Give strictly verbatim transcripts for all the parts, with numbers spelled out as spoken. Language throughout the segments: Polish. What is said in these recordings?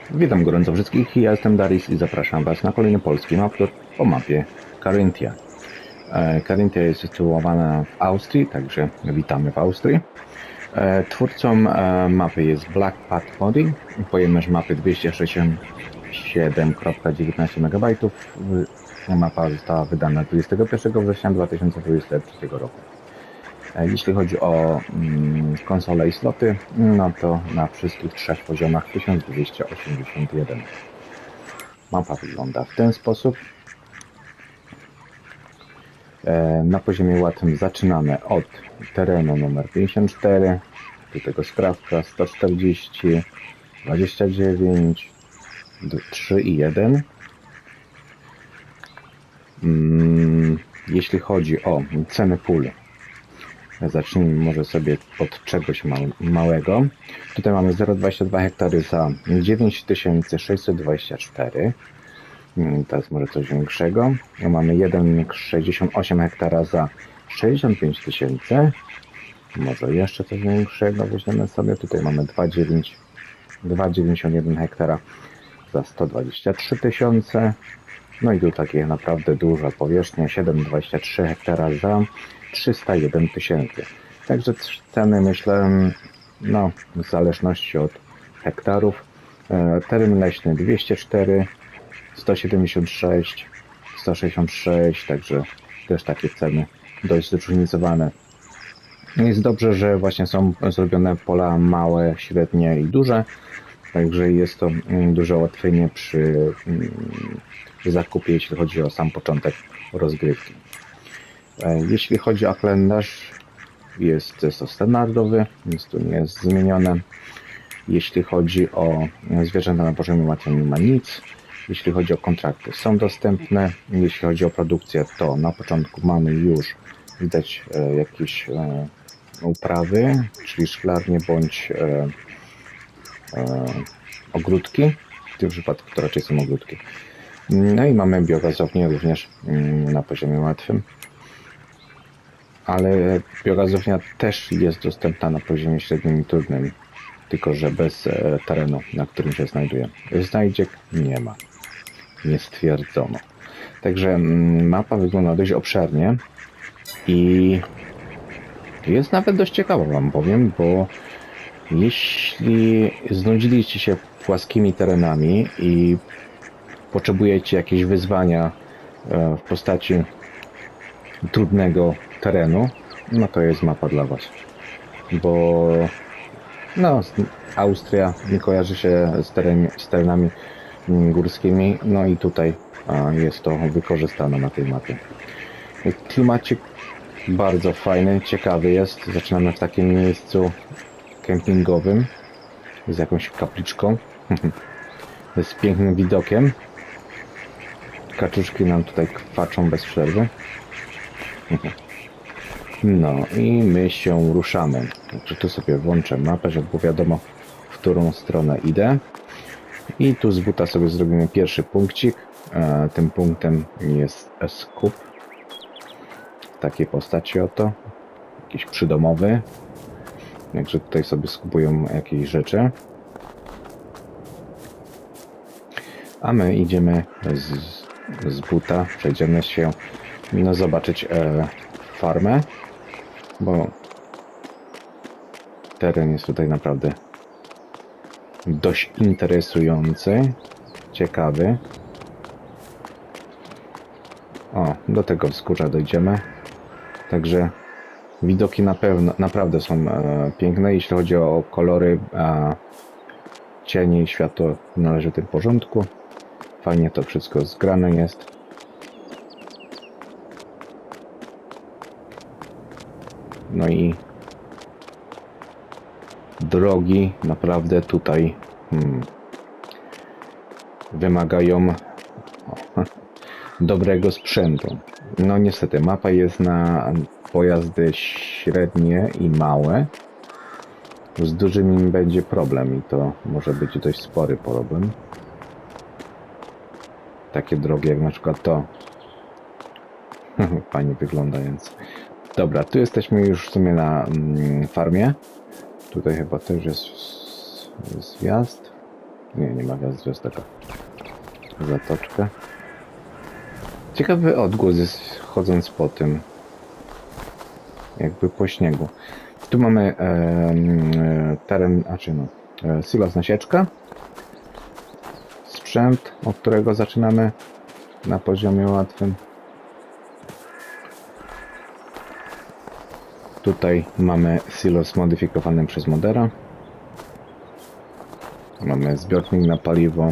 Witam gorąco wszystkich, ja jestem Darius i zapraszam Was na kolejny polski maptur o mapie Carinthia. E, Carinthia jest sytuowana w Austrii, także witamy w Austrii. E, twórcą e, mapy jest Black Path Modding, pojemność mapy dwieście sześćdziesiąt siedem kropka dziewiętnaście megabajtów. Mapa została wydana dwudziestego pierwszego września dwa tysiące dwudziestego trzeciego roku. Jeśli chodzi o mm, konsole i sloty, no to na wszystkich trzech poziomach tysiąc dwieście osiemdziesiąt jeden. Mapa wygląda w ten sposób. E, na poziomie łatwym zaczynamy od terenu numer pięćdziesiąt cztery, do tego sprawka sto czterdzieści, dwadzieścia dziewięć, trzy i jeden. Mm, jeśli chodzi o ceny pól, zacznijmy może sobie od czegoś małego. Tutaj mamy zero przecinek dwadzieścia dwa hektary za dziewięć tysięcy sześćset dwadzieścia cztery. To jest może coś większego. Mamy jeden przecinek sześćdziesiąt osiem hektara za sześćdziesiąt pięć tysięcy. Może jeszcze coś większego weźmiemy sobie. Tutaj mamy dwa przecinek dziewięćdziesiąt jeden hektara za sto dwadzieścia trzy tysiące. No i tu takie naprawdę duża powierzchnia, siedem przecinek dwadzieścia trzy hektara za trzysta jeden tysięcy. Także ceny, myślę, no w zależności od hektarów. Teren leśny dwieście cztery, sto siedemdziesiąt sześć, sto sześćdziesiąt sześć, także też takie ceny dość zróżnicowane. Jest dobrze, że właśnie są zrobione pola małe, średnie i duże, także jest to duże ułatwienie przy zakupie, jeśli chodzi o sam początek rozgrywki. Jeśli chodzi o kalendarz, jest to standardowy, nic tu nie jest zmienione. Jeśli chodzi o zwierzęta na poziomie łatwym, nie ma nic. Jeśli chodzi o kontrakty, są dostępne. Jeśli chodzi o produkcję, to na początku mamy już widać e, jakieś e, uprawy, czyli szklarnie bądź e, e, ogródki. W tym przypadku to raczej są ogródki. No i mamy biogazownię również mm, na poziomie łatwym. Ale biogazownia też jest dostępna na poziomie średnim i trudnym, tylko że bez e, terenu, na którym się znajduje. Znajdziek nie ma, nie stwierdzono. Także m, mapa wygląda dość obszernie i jest nawet dość ciekawa, wam powiem, bo jeśli znudziliście się płaskimi terenami i potrzebujecie jakieś wyzwania e, w postaci trudnego terenu, no to jest mapa dla Was, bo no, Austria nie kojarzy się z, teren, z terenami górskimi, no i tutaj a, jest to wykorzystane na tej mapie. Klimacik bardzo fajny, ciekawy jest. Zaczynamy w takim miejscu kempingowym z jakąś kapliczką z pięknym widokiem. Kaczuszki nam tutaj kwaczą bez przerwy. No i my się ruszamy. Także tu sobie włączę mapę, żeby było wiadomo, w którą stronę idę. I tu z buta sobie zrobimy pierwszy punkcik. E, tym punktem jest skup. W takiej postaci oto. Jakiś przydomowy. Także tutaj sobie skupują jakieś rzeczy. A my idziemy z, z buta. Przejdziemy się no, zobaczyć e, farmę, bo teren jest tutaj naprawdę dość interesujący, ciekawy. O, do tego wzgórza dojdziemy. Także widoki na pewno naprawdę są e, piękne. Jeśli chodzi o kolory, a cienie i światło w należytym porządku. Fajnie to wszystko zgrane jest. No i drogi naprawdę tutaj hmm, wymagają o, dobrego sprzętu. No niestety mapa jest na pojazdy średnie i małe. Z dużymi będzie problem i to może być dość spory problem. Takie drogi jak na przykład to. Fajnie wyglądając. Dobra, tu jesteśmy już w sumie na mm, farmie. Tutaj chyba też jest zjazd. Nie, nie ma gwiazd, jest taka zatoczka. Ciekawy odgłos jest chodząc po tym. Jakby po śniegu. Tu mamy e, e, teren, a czy no, e, silos na sieczkę. Sprzęt, od którego zaczynamy na poziomie łatwym. Tutaj mamy silos modyfikowany przez modera. Mamy zbiornik na paliwo.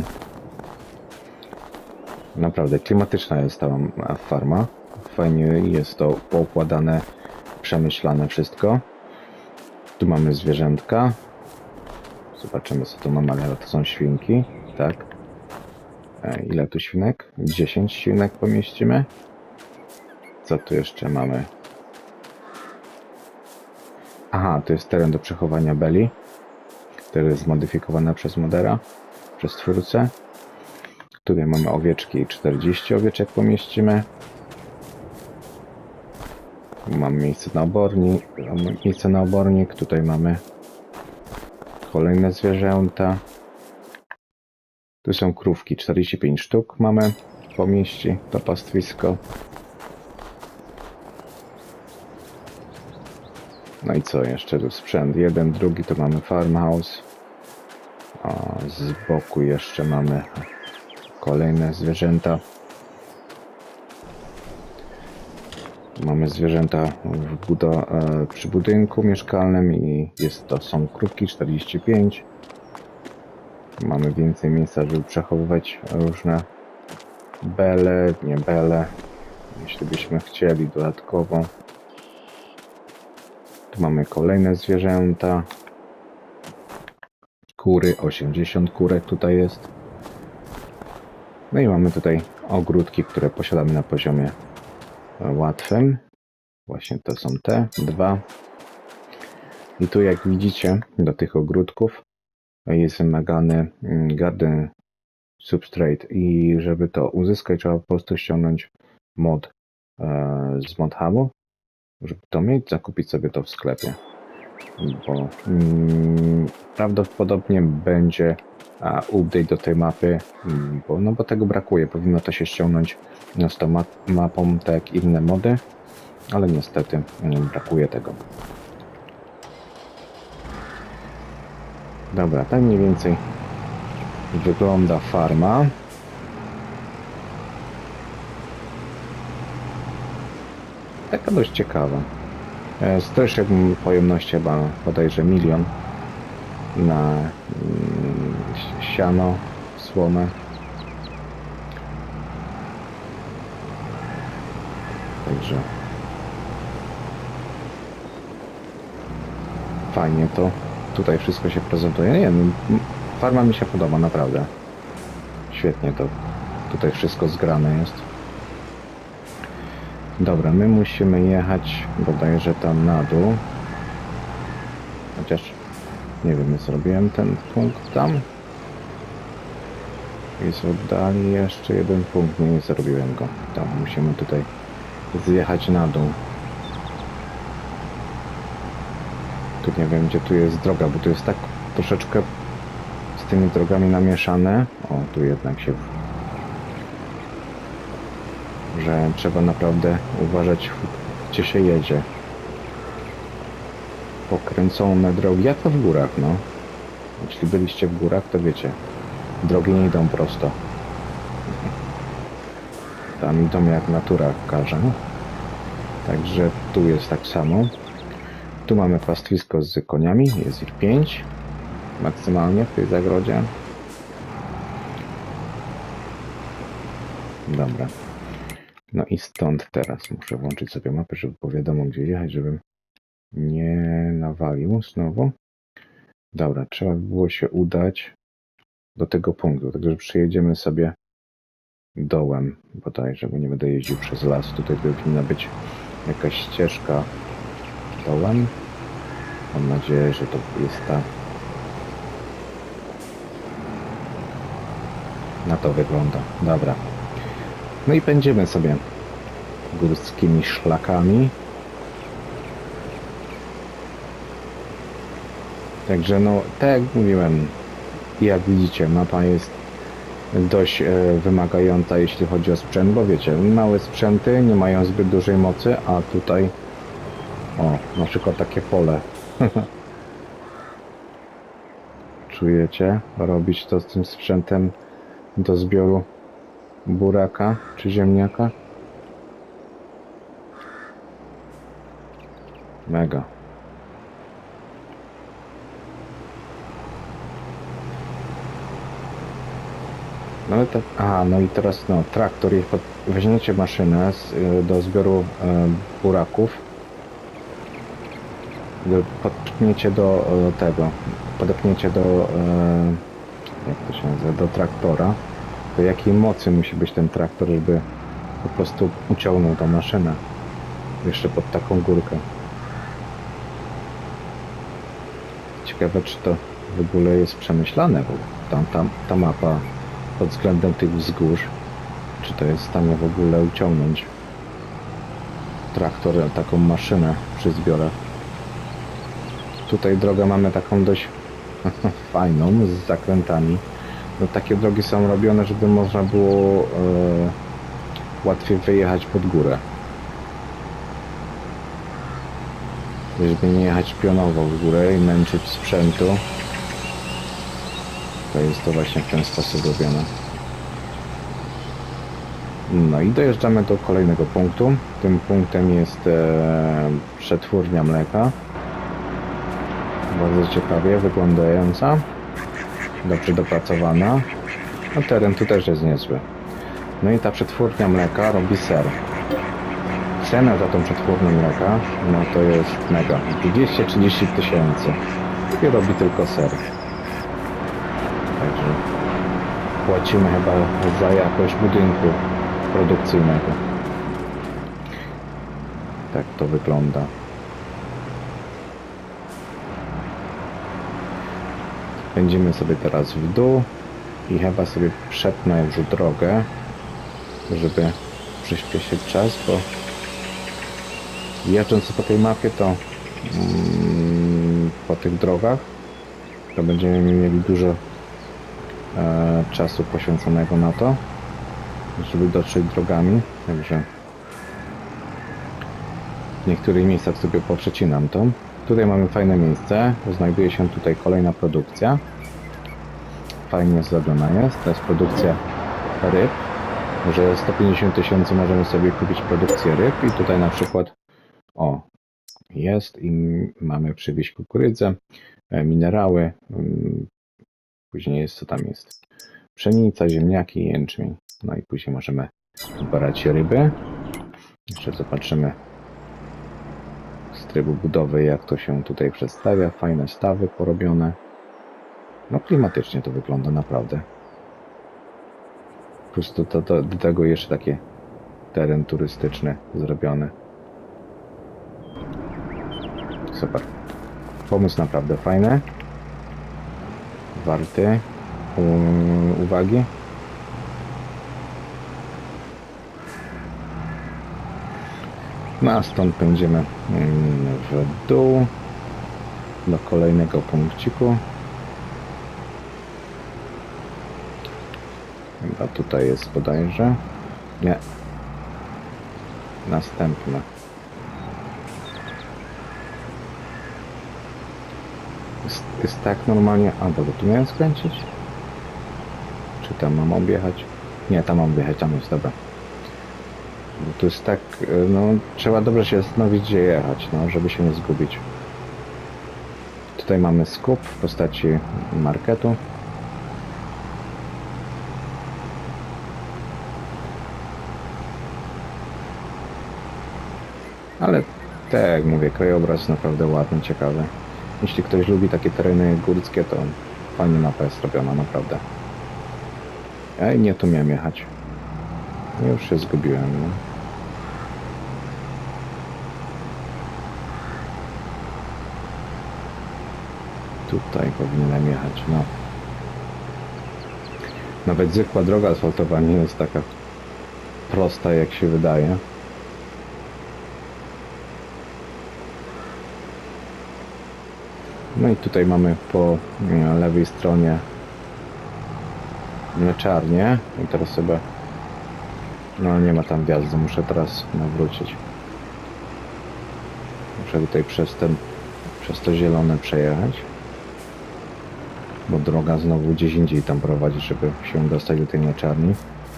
Naprawdę klimatyczna jest ta farma. Fajnie jest to poukładane, przemyślane wszystko. Tu mamy zwierzętka. Zobaczymy, co tu mamy, ale to są świnki. Tak. E, ile tu świnek? dziesięć świnek pomieścimy. Co tu jeszcze mamy? Aha, to jest teren do przechowania beli. Który jest zmodyfikowany przez modera, przez twórcę. Tutaj mamy owieczki, czterdzieści owieczek pomieścimy. Mam miejsce na obornik, miejsce na obornik. Tutaj mamy kolejne zwierzęta. Tu są krówki, czterdzieści pięć sztuk mamy pomieści to pastwisko. No i co jeszcze tu sprzęt? Jeden, drugi to mamy farmhouse. A z boku jeszcze mamy kolejne zwierzęta. Mamy zwierzęta w budo e, przy budynku mieszkalnym i jest to są krówki czterdzieści pięć. Mamy więcej miejsca, żeby przechowywać różne bele, nie bele, jeśli byśmy chcieli dodatkowo. Tu mamy kolejne zwierzęta. Kury, osiemdziesiąt kurek tutaj jest. No i mamy tutaj ogródki, które posiadamy na poziomie łatwym. Właśnie to są te dwa. I tu jak widzicie, do tych ogródków jest wymagany garden substrate i żeby to uzyskać, trzeba po prostu ściągnąć mod e, z mod hubu, żeby to mieć, zakupić sobie to w sklepie. Bo mm, prawdopodobnie będzie a, update do tej mapy, mm, bo, no bo tego brakuje. Powinno to się ściągnąć no, z tą map mapą, tak jak inne mody, ale niestety mm, brakuje tego. Dobra, tak mniej więcej wygląda farma. Taka dość ciekawa. Streszek pojemność chyba bodajże milion na mm, siano, słomę. Także fajnie to tutaj wszystko się prezentuje. Nie wiem, farma mi się podoba, naprawdę. Świetnie to tutaj wszystko zgrane jest. Dobra, my musimy jechać bodajże tam na dół. Chociaż nie wiem, zrobiłem ten punkt tam. Jest w oddali jeszcze jeden punkt, nie, nie zrobiłem go. Tam musimy tutaj zjechać na dół. Tu nie wiem, gdzie tu jest droga, bo tu jest tak troszeczkę z tymi drogami namieszane. O, tu jednak się... że trzeba naprawdę uważać, gdzie się jedzie. Pokręcone drogi, jak to w górach, no. Jeśli byliście w górach, to wiecie, drogi nie idą prosto. Tam idą jak natura każe. Także tu jest tak samo. Tu mamy pastwisko z koniami, jest ich pięć maksymalnie w tej zagrodzie. Dobra. No i stąd teraz muszę włączyć sobie mapę, żeby było wiadomo, gdzie jechać, żebym nie nawalił znowu. Dobra, trzeba by było się udać do tego punktu, także przejedziemy sobie dołem bodajże, bo nie będę jeździł przez las. Tutaj powinna być jakaś ścieżka dołem. Mam nadzieję, że to jest ta. Na to wygląda. Dobra. No i pędzimy sobie górskimi szlakami. Także no, tak jak mówiłem, I jak widzicie, mapa jest dość e, wymagająca, jeśli chodzi o sprzęt, bo wiecie, małe sprzęty nie mają zbyt dużej mocy, a tutaj o, na przykład takie pole. Czujecie? Robić to z tym sprzętem do zbioru buraka czy ziemniaka? Mega. No ale tak, aha, no i teraz no, traktor, jak pod, weźmiecie maszynę z, do zbioru e, buraków, podpniecie do e, tego, podepniecie do, e, jak to się nazywa, do traktora, to jakiej mocy musi być ten traktor, żeby po prostu uciągnął tą maszynę jeszcze pod taką górkę. Ciekawe, czy to w ogóle jest przemyślane, bo tam, tam ta mapa pod względem tych wzgórz, czy to jest w stanie w ogóle uciągnąć traktor, taką maszynę przy zbiorach. Tutaj drogę mamy taką dość fajną, z zakrętami. No, takie drogi są robione, żeby można było e, łatwiej wyjechać pod górę. Żeby nie jechać pionowo w górę i męczyć sprzętu. To jest to właśnie w ten sposób robione. No i dojeżdżamy do kolejnego punktu. Tym punktem jest e, przetwórnia mleka. Bardzo ciekawie wyglądająca. Dobrze dopracowana. No teren tu też jest niezły. No i ta przetwórnia mleka robi ser. Cena za tą przetwórnię mleka, no to jest mega. dwieście trzydzieści tysięcy. I robi tylko ser. Także płacimy chyba za jakość budynku produkcyjnego. Tak to wygląda. Pędzimy sobie teraz w dół i chyba sobie przepnę już drogę, żeby przyspieszyć czas, bo jeżdżąc po tej mapie, to mm, po tych drogach, to będziemy mieli dużo e, czasu poświęconego na to, żeby dotrzeć drogami, także w niektórych miejscach sobie poprzecinam to. Tutaj mamy fajne miejsce, znajduje się tutaj kolejna produkcja. Fajnie zrobiona jest, to jest produkcja ryb, że sto pięćdziesiąt tysięcy możemy sobie kupić produkcję ryb i tutaj na przykład o, jest i mamy przywieźć kukurydzę, minerały, później jest co tam jest, pszenica, ziemniaki i jęczmień. No i później możemy brać ryby. Jeszcze zobaczymy z trybu budowy, jak to się tutaj przedstawia. Fajne stawy porobione. No klimatycznie to wygląda naprawdę. Plus do, do, do, do tego jeszcze taki teren turystyczny zrobiony. Super. Pomysł naprawdę fajny. Warty u, uwagi. No a stąd pędzimy w dół do kolejnego punkciku. Chyba tutaj jest bodajże. Nie. Następne. Jest, jest tak normalnie. A, dobra, tu miałem skręcić? Czy tam mam objechać? Nie, tam mam objechać, tam jest, dobra. Bo tu jest tak, no trzeba dobrze się zastanowić, gdzie jechać, no, żeby się nie zgubić. Tutaj mamy skup w postaci marketu. Ale tak jak mówię, krajobraz naprawdę ładny, ciekawy. Jeśli ktoś lubi takie tereny górskie, to fajnie mapa jest robiona, naprawdę. Ja nie tu miałem jechać. Już się zgubiłem. No. Tutaj powinienem jechać, no. Nawet zwykła droga asfaltowa nie jest taka prosta, jak się wydaje. No i tutaj mamy po lewej stronie mleczarnię i teraz sobie, no nie ma tam wjazdu, muszę teraz nawrócić. Muszę tutaj przez ten, przez to zielone przejechać, bo droga znowu gdzieś indziej tam prowadzi, żeby się dostać do tej mleczarni.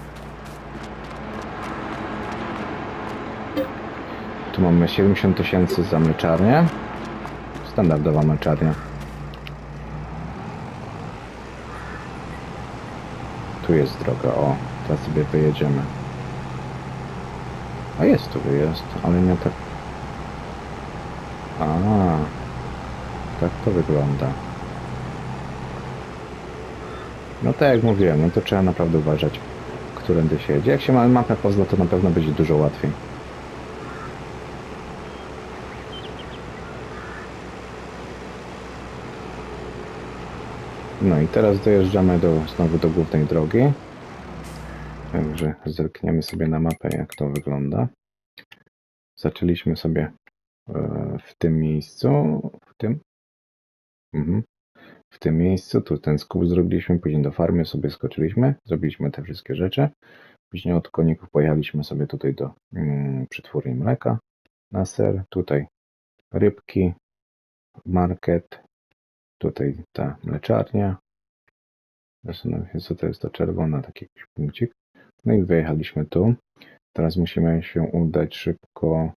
Tu mamy siedemdziesiąt tysięcy za mleczarnię, standardowa mleczarnia. Tu jest droga, o, teraz sobie wyjedziemy. A jest tu wyjazd, ale nie tak. A, tak to wygląda. No tak jak mówiłem, no to trzeba naprawdę uważać, którędy się jedzie. Jak się ma mapę pozna, to na pewno będzie dużo łatwiej. No i teraz dojeżdżamy do, znowu do głównej drogi. Także zerkniemy sobie na mapę, jak to wygląda. Zaczęliśmy sobie w tym miejscu, w tym, mhm. w tym miejscu, tu ten skup zrobiliśmy, później do farmy sobie skoczyliśmy, zrobiliśmy te wszystkie rzeczy. Później od koników pojechaliśmy sobie tutaj do mm, przetwórni mleka na ser, tutaj rybki, market, tutaj ta mleczarnia. Zastanawiam się, co to jest ta czerwona, taki jakiś punkcik. No i wyjechaliśmy tu. Teraz musimy się udać szybko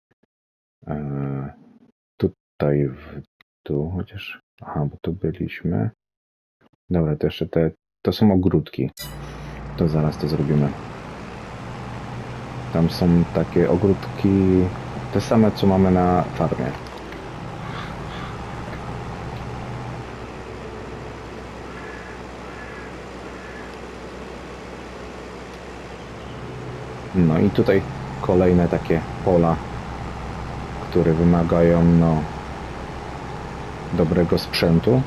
e, tutaj w dół, chociaż, aha, bo tu byliśmy. Dobra, to jeszcze te, to są ogródki. To zaraz to zrobimy. Tam są takie ogródki, te same, co mamy na farmie. No i tutaj kolejne takie pola, które wymagają no, dobrego sprzętu.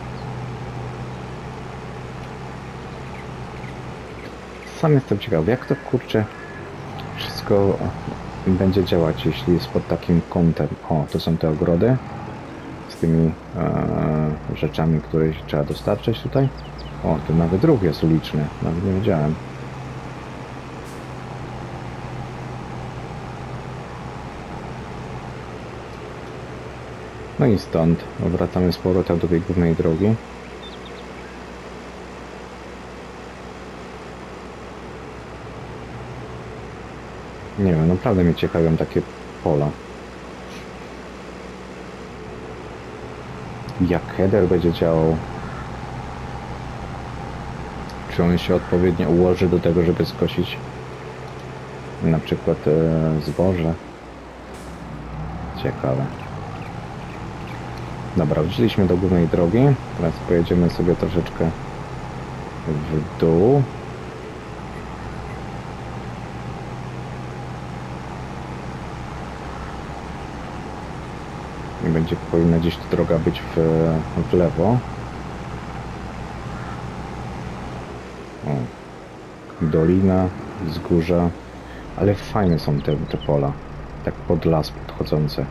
Sam jestem ciekawy, jak to kurczę wszystko będzie działać, jeśli jest pod takim kątem. O, to są te ogrody z tymi e, rzeczami, które trzeba dostarczyć tutaj. O, tu nawet ruch jest uliczny, nawet nie wiedziałem. No i stąd wracamy z powrotem do tej głównej drogi. Nie wiem, naprawdę mnie ciekawią takie pola. Jak header będzie działał? Czy on się odpowiednio ułoży do tego, żeby skosić na przykład e, zboże? Ciekawe. Dobra, wróciliśmy do głównej drogi. Teraz pojedziemy sobie troszeczkę w dół. I będzie powinna gdzieś ta droga być w, w lewo. O. Dolina, wzgórza. Ale fajne są te, te pola. Tak pod las podchodzące.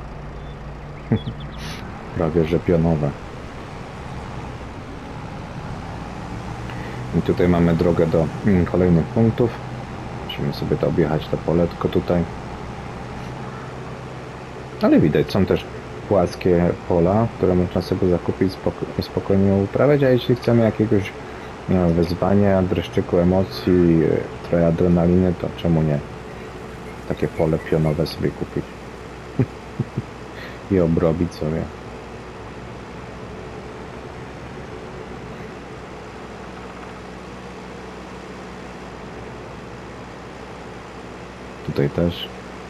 Prawie że pionowe. I tutaj mamy drogę do mm, kolejnych punktów. Musimy sobie to objechać, to poletko tutaj. Ale widać, są też płaskie pola, które można sobie zakupić, spoko spokojnie uprawiać, a jeśli chcemy jakiegoś no, wyzwania, dreszczyku emocji, trochę adrenaliny, to czemu nie? Takie pole pionowe sobie kupić. I obrobić sobie. Tutaj też.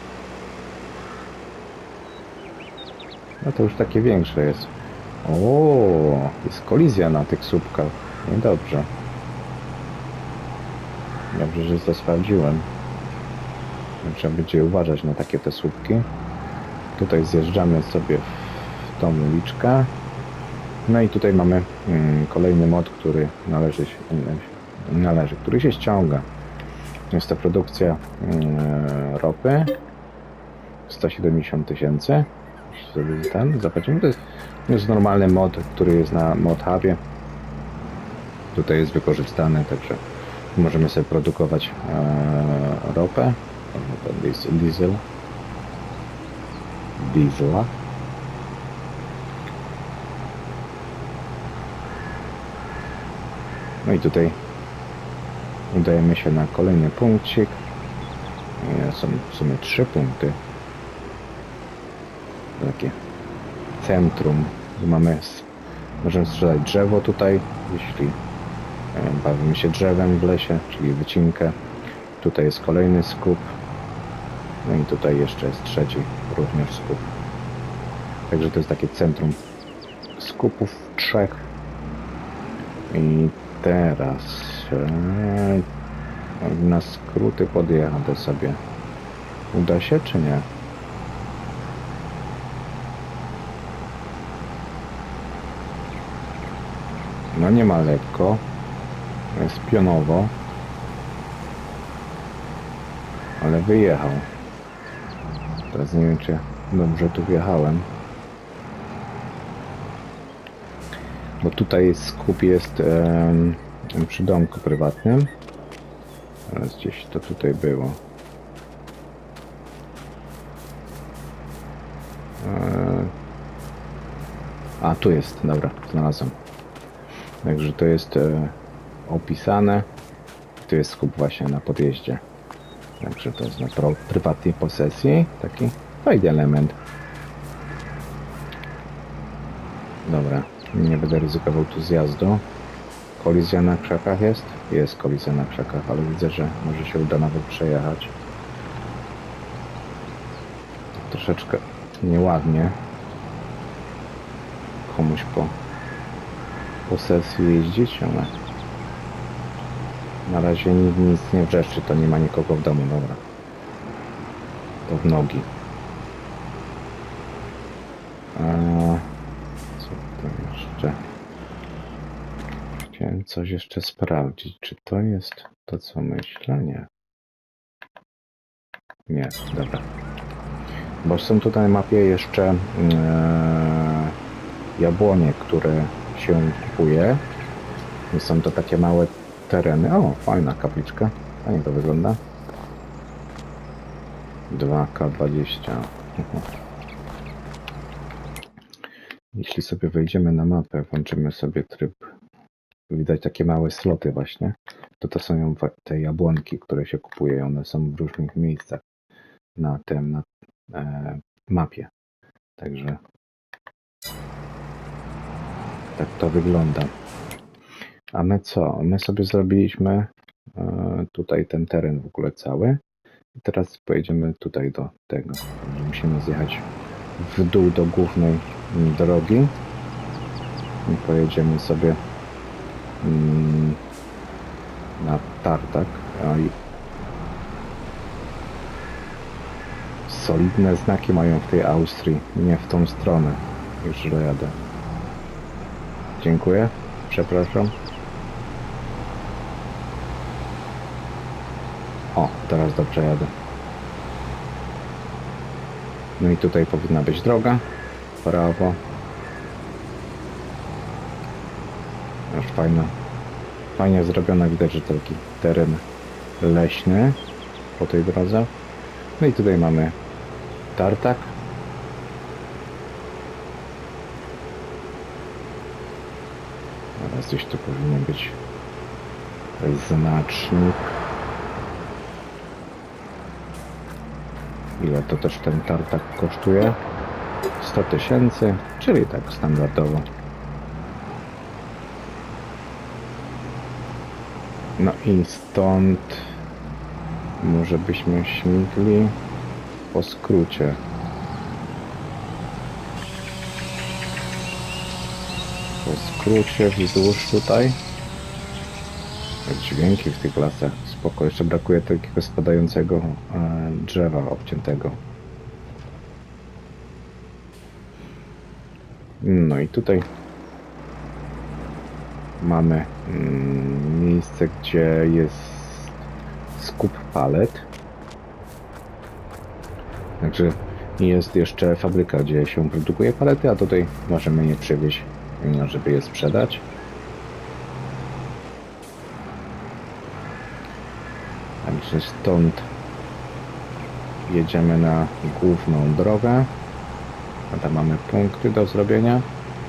No to już takie większe jest. O, jest kolizja na tych słupkach. Niedobrze. Dobrze, że to sprawdziłem. Trzeba będzie uważać na takie te słupki. Tutaj zjeżdżamy sobie w tą uliczkę. No i tutaj mamy mm, kolejny mod, który należy, należy, który się ściąga. Jest to produkcja mm, ropy. sto siedemdziesiąt tysięcy. Sobie ten zobaczymy. To jest, to jest normalny mod, który jest na mod hubie. Tutaj jest wykorzystany, także Możemy sobie produkować e, ropę, diesel, diesel, diesla. No i tutaj udajemy się na kolejny punkcik. Są w sumie trzy punkty. Takie centrum. Mamy, możemy sprzedać drzewo tutaj, jeśli bawimy się drzewem w lesie, czyli wycinkę. Tutaj jest kolejny skup. No i tutaj jeszcze jest trzeci, również skup. Także to jest takie centrum skupów trzech. I teraz e, na skróty podjadę sobie. Uda się czy nie? No nie ma lekko. Jest pionowo. Ale wyjechał. Teraz nie wiem, czy dobrze tu wjechałem. Bo tutaj skup jest e, przy domku prywatnym. Teraz gdzieś to tutaj było. E, a, tu jest, dobra, znalazłem. Także to jest e, opisane. Tu jest skup właśnie na podjeździe. Także to jest na pro, prywatnej posesji. Taki fajny element. Dobra, nie będę ryzykował tu zjazdu. Kolizja na krzakach jest? Jest kolizja na krzakach, ale widzę, że może się uda nawet przejechać. Troszeczkę nieładnie. Komuś po posesji jeździć, ale na razie nic, nic nie wrzeszczy, to nie ma nikogo w domu, dobra. To w nogi. A, co to jeszcze? Chciałem coś jeszcze sprawdzić, czy to jest to, co myślę? Nie. Nie, dobra. Bo są tutaj na mapie jeszcze e, jabłonie, które się kupuje. I są to takie małe tereny. O, fajna kapliczka. Fajnie to wygląda. dwa K dwadzieścia. Jeśli sobie wejdziemy na mapę, włączymy sobie tryb, widać takie małe sloty właśnie, to to są te jabłonki, które się kupuje. One są w różnych miejscach na tym, na e, mapie. Także tak to wygląda. A my co? My sobie zrobiliśmy e, tutaj ten teren w ogóle cały. I teraz pojedziemy tutaj do tego. Musimy zjechać w dół do głównej drogi. I pojedziemy sobie mm, na tartak. A i solidne znaki mają w tej Austrii. Nie w tą stronę. Już źle jadę. Dziękuję. Przepraszam. O, teraz dobrze jadę. No i tutaj powinna być droga. Prawo. Aż fajna. Fajnie zrobiona. Widać, że to taki teren leśny po tej drodze. No i tutaj mamy tartak. Teraz gdzieś tu powinien być znacznik. Ile to też ten tartak kosztuje? sto tysięcy, czyli tak standardowo. No i stąd może byśmy śmigli po skrócie. Po skrócie wzdłuż tutaj. Dźwięki w tych lasach. Spoko. Jeszcze brakuje takiego spadającego e, drzewa obciętego. No i tutaj mamy mm, miejsce, gdzie jest skup palet. Także jest jeszcze fabryka, gdzie się produkuje palety, a tutaj możemy je przywieźć, żeby je sprzedać. Właśnie stąd jedziemy na główną drogę. A tam mamy punkty do zrobienia.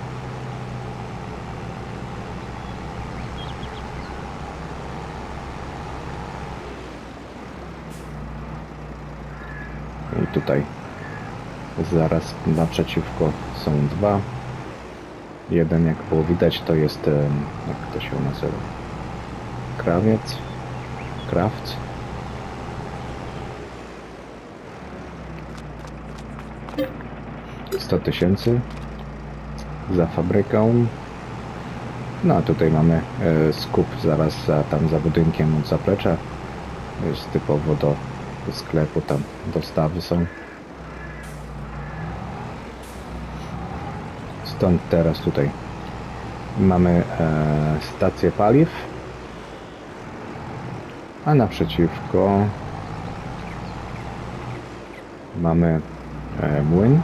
I tutaj zaraz naprzeciwko są dwa. Jeden, jak było widać, to jest, jak to się nazywa, krawiec, krawc. sto tysięcy za fabryką. No a tutaj mamy e, skup zaraz za, tam za budynkiem od zaplecza. Jest typowo do, do sklepu, tam dostawy są. Stąd teraz tutaj mamy e, stację paliw, a naprzeciwko mamy e, młyn.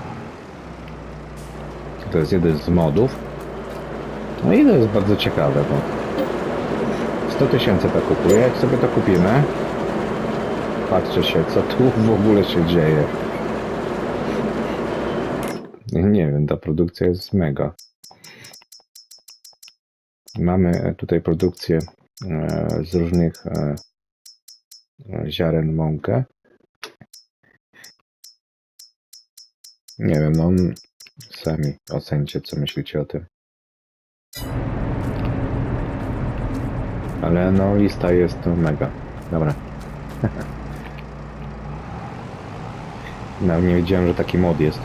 To jest jeden z modów. No i to jest bardzo ciekawe, bo sto tysięcy to kupuje. Jak sobie to kupimy, patrzę się, co tu w ogóle się dzieje. Nie wiem, ta produkcja jest mega. Mamy tutaj produkcję e, z różnych e, ziaren mąkę. Nie wiem, no sami ocencie, co myślicie o tym. Ale no lista jest mega. Dobra. No, nie wiedziałem, że taki mod jest.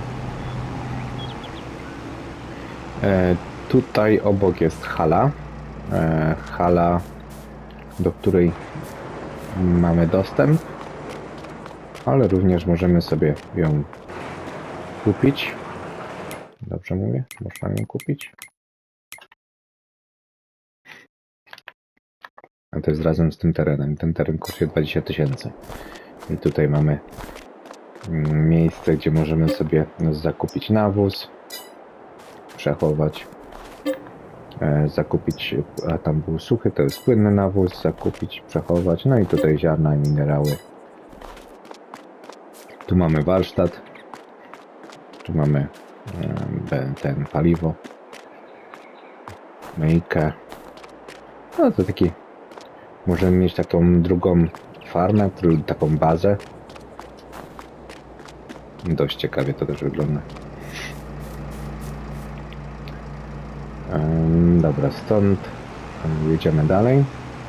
E, tutaj obok jest hala. E, hala, do której mamy dostęp, ale również możemy sobie ją kupić. Dobrze mówię? Można ją kupić. A to jest razem z tym terenem. Ten teren kosztuje dwadzieścia tysięcy. I tutaj mamy miejsce, gdzie możemy sobie zakupić nawóz, przechować, e, zakupić, a tam był suchy, to jest płynny nawóz, zakupić, przechować, no i tutaj ziarna i minerały. Tu mamy warsztat, tu mamy e, ten paliwo, myjkę. No to taki, możemy mieć taką drugą farmę, taką bazę. Dość ciekawie to też wygląda. Um, dobra, stąd jedziemy dalej.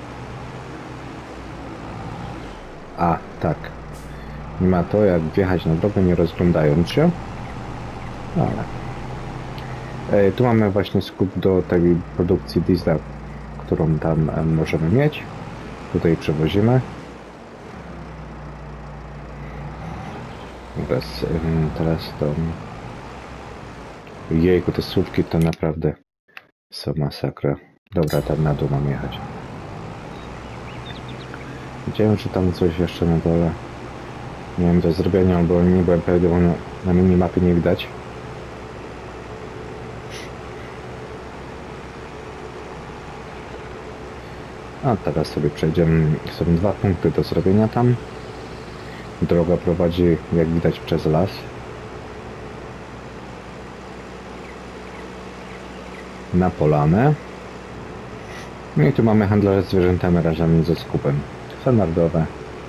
A, tak. Nie ma to jak wjechać na drogę, nie rozglądając się. No ale. E, tu mamy właśnie skup do tej produkcji diesla, którą tam e, możemy mieć. Tutaj przewozimy. Teraz, teraz to... Jejku, te słupki to naprawdę są masakra. Dobra, tam na dół mam jechać. Widziałem, że tam coś jeszcze na dole. Nie wiem, do zrobienia, bo nie byłem pewny, bo na, na minimapie nie widać. A teraz sobie przejdziemy. Są dwa punkty do zrobienia tam. Droga prowadzi, jak widać, przez las. Na polanę. No i tu mamy handlarze zwierzętami razem ze skupem. Standardowe.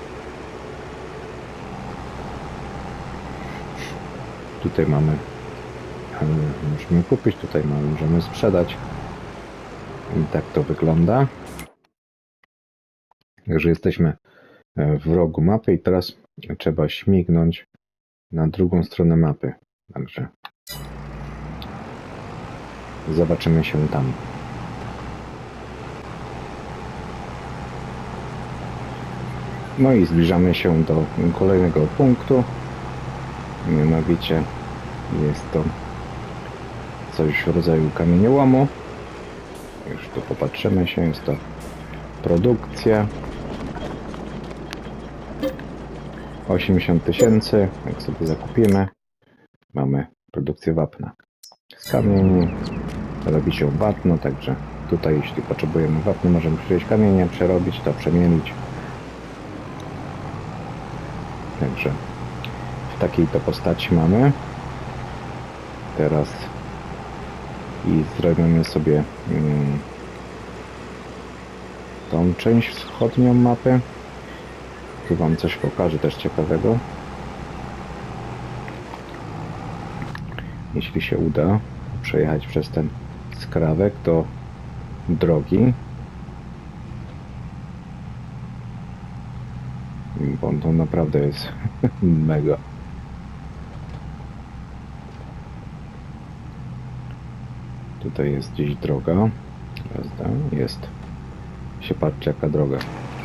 Tutaj mamy, możemy kupić, tutaj mamy, możemy sprzedać. I tak to wygląda. Także jesteśmy w rogu mapy i teraz trzeba śmignąć na drugą stronę mapy. Także zobaczymy się tam. No i zbliżamy się do kolejnego punktu. Mianowicie jest to coś w rodzaju kamieniołomu. Już tu popatrzymy się, jest to produkcja. osiemdziesiąt tysięcy, jak sobie zakupimy, mamy produkcję wapna. Z kamieni robi się wapno, także tutaj jeśli potrzebujemy wapna, możemy przyjść kamienie, przerobić to, przemielić Także w takiej to postaci mamy. Teraz i zrobimy sobie mm, tą część wschodnią mapy. Tu wam coś pokażę też ciekawego. Jeśli się uda przejechać przez ten skrawek do drogi, bo to naprawdę jest mega. Tutaj jest gdzieś droga. Jest. Się patrzcie, jaka droga.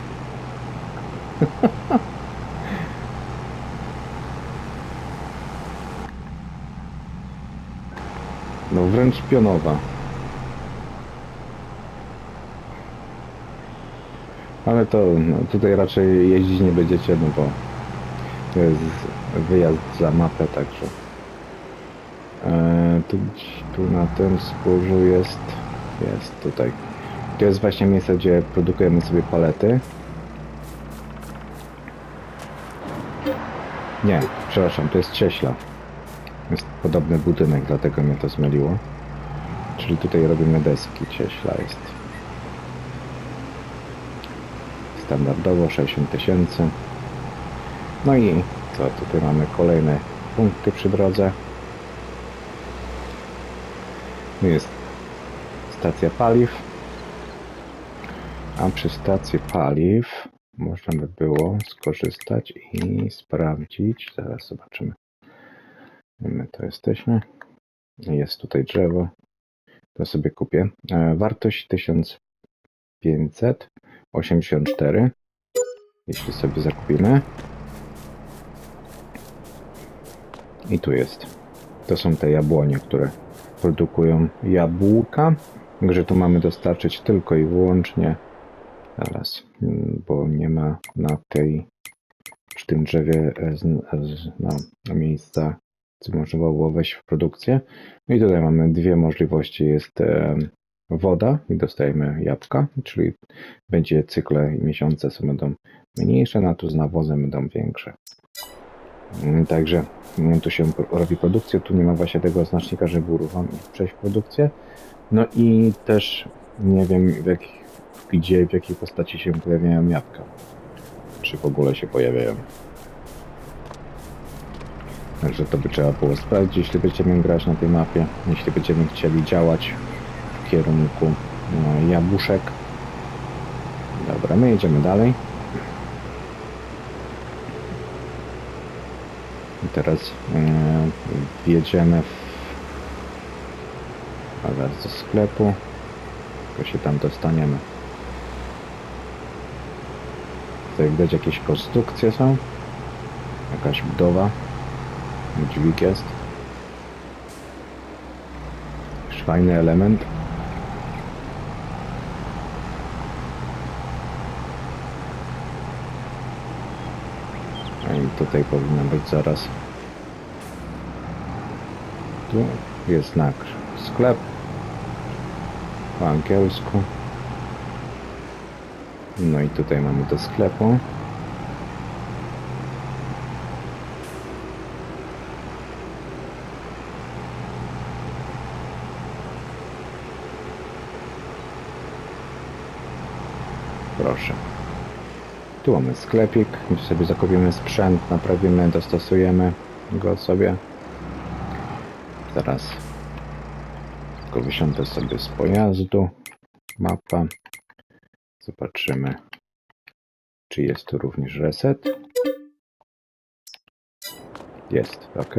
No wręcz pionowa. Ale to no, tutaj raczej jeździć nie będziecie, no bo to jest wyjazd za mapę, także e, tu, tu na tym wzgórzu jest jest tutaj. To jest właśnie miejsce, gdzie produkujemy sobie palety. Nie, przepraszam, to jest cieśla. Jest podobny budynek, dlatego mnie to zmyliło. Czyli tutaj robimy deski, cieśla jest. Standardowo sześćdziesiąt tysięcy. No i co, tutaj mamy kolejne punkty przy drodze. Tu jest stacja paliw. A przy stacji paliw można by było skorzystać i sprawdzić. Zaraz zobaczymy. My to jesteśmy. Jest tutaj drzewo. To sobie kupię. Wartość tysiąc pięćset osiemdziesiąt cztery. Jeśli sobie zakupimy. I tu jest. To są te jabłonie, które produkują jabłka. Także tu mamy dostarczyć tylko i wyłącznie teraz, bo nie ma na tej, przy tym drzewie no, miejsca, co można było wejść w produkcję. No i tutaj mamy dwie możliwości. Jest e, woda i dostajemy jabłka, czyli będzie cykle i miesiące są będą mniejsze, no tu z nawozem będą większe. Także tu się robi produkcja, tu nie ma właśnie tego znacznika, żeby uruchomić, przejść w produkcję. No i też nie wiem w jak, gdzie, w jakiej postaci się pojawiają jabłka. Czy w ogóle się pojawiają. Także to by trzeba było sprawdzić, jeśli będziemy grać na tej mapie, jeśli będziemy chcieli działać w kierunku no, jabłuszek. Dobra, my jedziemy dalej. I teraz yy, wjedziemy w, do sklepu, tylko się tam dostaniemy. Tutaj widać jakieś konstrukcje są, jakaś budowa, dźwig jest, jakiś fajny element. I tutaj powinno być zaraz. Tu jest znak sklep po angielsku. No i tutaj mamy do sklepu. Proszę. Tu mamy sklepik, gdzie sobie zakupimy sprzęt, naprawimy, dostosujemy go sobie. Zaraz tylko wysiądę sobie z pojazdu. Mapa. Zobaczymy, czy jest tu również reset. Jest, ok.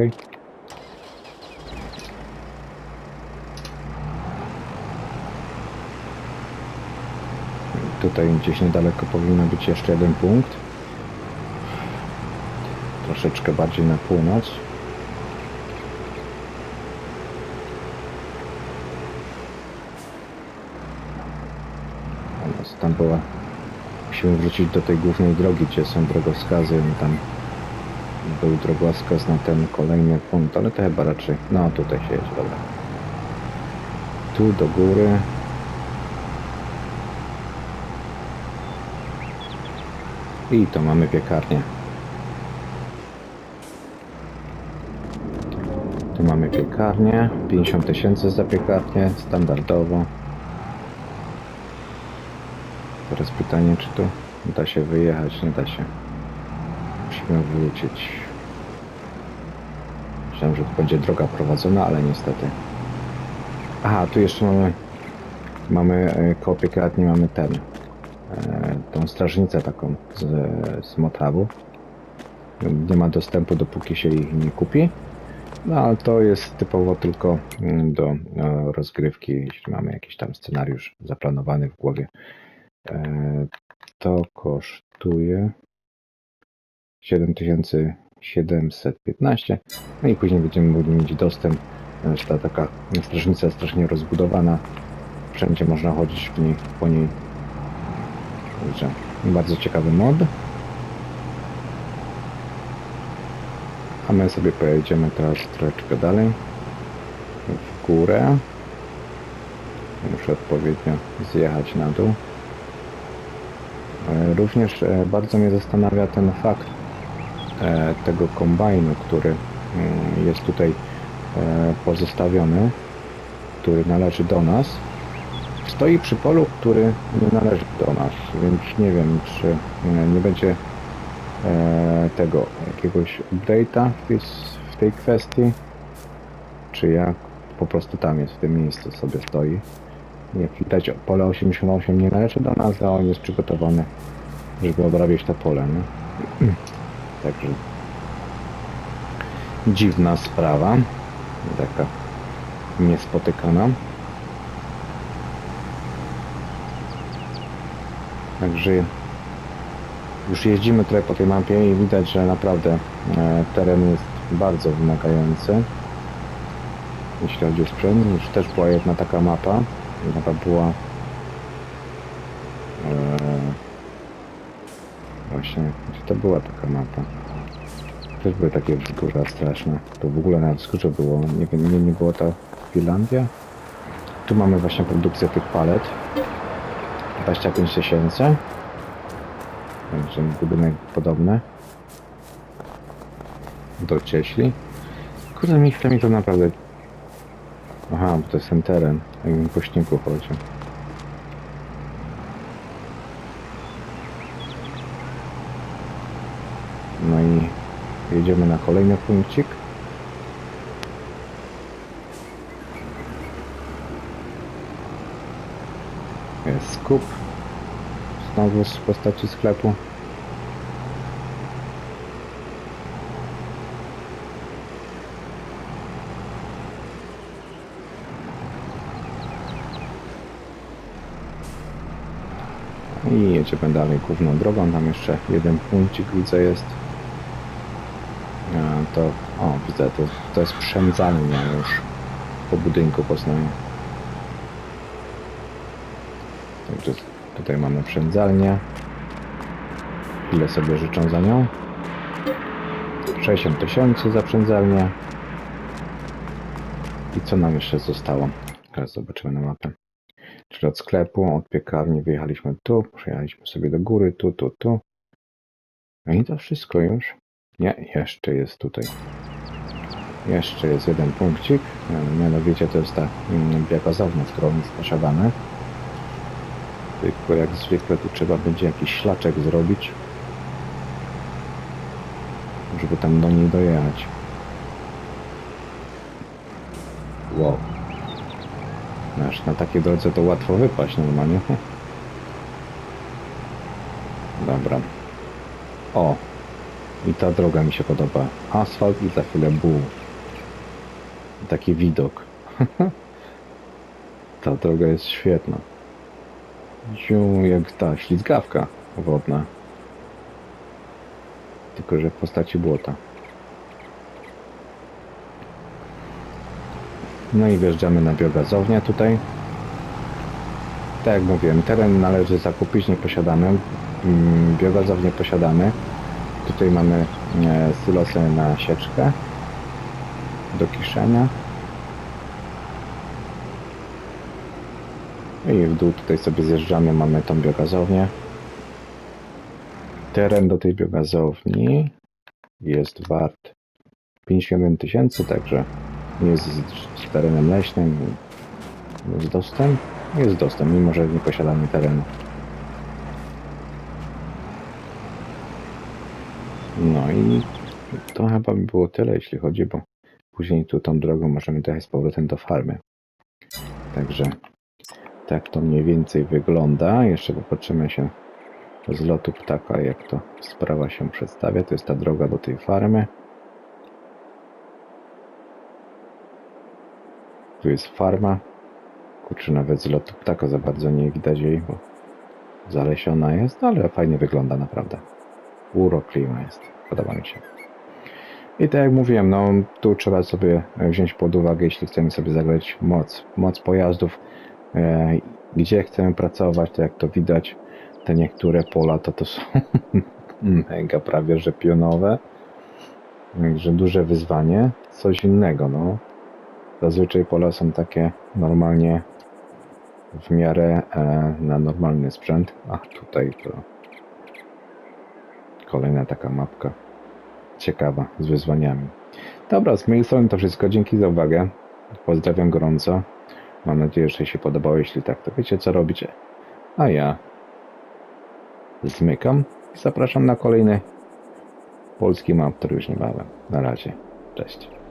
Tutaj gdzieś niedaleko powinno być jeszcze jeden punkt. Troszeczkę bardziej na północ. Tam była. Musimy wrócić do tej głównej drogi, gdzie są drogowskazy. Tam był drogowskaz na ten kolejny punkt, ale to chyba raczej. No tutaj się jest, dobra. Tu do góry. I to mamy piekarnię. Tu mamy piekarnię, pięćdziesiąt tysięcy za piekarnię, standardowo. Teraz pytanie, czy tu da się wyjechać, nie da się. Musimy wrócić. Myślałem, że tu będzie droga prowadzona, ale niestety. Aha, tu jeszcze mamy, mamy koło piekarni mamy ten, e, tą strażnicę taką z, z Motawu. Nie ma dostępu, dopóki się ich nie kupi. No ale to jest typowo tylko do no, rozgrywki, jeśli mamy jakiś tam scenariusz zaplanowany w głowie. E, to kosztuje siedem tysięcy siedemset piętnaście. No i później będziemy mogli mieć dostęp. Ta taka strażnica strasznie rozbudowana. Wszędzie można chodzić w niej, po niej. Także bardzo ciekawy mod. A my sobie pojedziemy teraz troszeczkę dalej. W górę. Muszę odpowiednio zjechać na dół. Również bardzo mnie zastanawia ten fakt tego kombajnu, który jest tutaj pozostawiony, który należy do nas. Stoi przy polu, który nie należy do nas, więc nie wiem, czy nie będzie tego jakiegoś update'a w tej, w tej kwestii, czy jak po prostu tam jest, w tym miejscu sobie stoi. Jak widać, pole osiemdziesiąt osiem nie należy do nas, a on jest przygotowany, żeby obrabiać to pole. Nie? Także dziwna sprawa, taka niespotykana. Także już jeździmy trochę po tej mapie i widać, że naprawdę e, teren jest bardzo wymagający, jeśli chodzi o sprzęt. Już też była jedna taka mapa, taka była e, właśnie, gdzie to była taka mapa? Też były takie wzgórza straszne. To w ogóle na wzgórze było, nie wiem, nie, nie było to Finlandia? Tu mamy właśnie produkcję tych palet. dwadzieścia pięć tysięcy. Także budynek podobny do cieśli. Kurde, mi chce mi to naprawdę... Aha, bo to jest ten teren, jakbym po śniegu chodził. No i jedziemy na kolejny punkcik. Jest skup. Znowu z postaci sklepu. I jedziemy dalej główną drogą. Tam jeszcze jeden punkcik widzę jest. A to, o widzę, to, to jest przędzalnia już po budynku Poznania. Także tutaj mamy przędzalnię. Ile sobie życzą za nią? sześćdziesiąt tysięcy za przędzalnię. I co nam jeszcze zostało? Teraz zobaczymy na mapę. Czyli od sklepu, od piekarni wyjechaliśmy tu, przejechaliśmy sobie do góry, tu, tu, tu. No i to wszystko już. Nie, jeszcze jest tutaj. Jeszcze jest jeden punkcik. Mianowicie to jest ta biogazownia, którą posiadamy. Tylko jak zwykle tu trzeba będzie jakiś szlaczek zrobić, żeby tam do niej dojechać. Wow. Aż na takiej drodze to łatwo wypaść normalnie. Dobra. O! I ta droga mi się podoba. Asfalt i za chwilę ból. Taki widok. Ta droga jest świetna. Ziu, jak ta ślizgawka wodna. Tylko że w postaci błota. No i wjeżdżamy na biogazownię tutaj. Tak jak mówiłem, teren należy zakupić, nie posiadamy. Biogazownię posiadamy. Tutaj mamy silosy na sieczkę do kiszenia. I w dół tutaj sobie zjeżdżamy, mamy tą biogazownię. Teren do tej biogazowni jest wart pięćdziesiąt jeden tysięcy, także jest z, z terenem leśnym. Jest dostęp? Jest dostęp, mimo że nie posiadamy terenu. No i to chyba by było tyle, jeśli chodzi, bo później tu tą drogą możemy dojechać z powrotem do farmy. Także tak to mniej więcej wygląda. Jeszcze popatrzymy się z lotu ptaka, jak to sprawa się przedstawia. To jest ta droga do tej farmy. Tu jest farma. Kurczę, nawet z lotu ptaka za bardzo nie widać jej, bo zalesiona jest, ale fajnie wygląda naprawdę. Urokliwa jest. Podoba mi się. I tak jak mówiłem, no tu trzeba sobie wziąć pod uwagę, jeśli chcemy sobie zagrać moc, moc pojazdów, e, gdzie chcemy pracować, to jak to widać, te niektóre pola to to są mega prawie że pionowe, także duże wyzwanie, coś innego, no. Zazwyczaj pola są takie normalnie w miarę e, na normalny sprzęt, a tutaj to kolejna taka mapka ciekawa, z wyzwaniami. Dobra, z mojej strony to wszystko. Dzięki za uwagę. Pozdrawiam gorąco. Mam nadzieję, że się podobało. Jeśli tak, to wiecie co robicie. A ja zmykam i zapraszam na kolejny polski map, który już niebawem. Na razie. Cześć.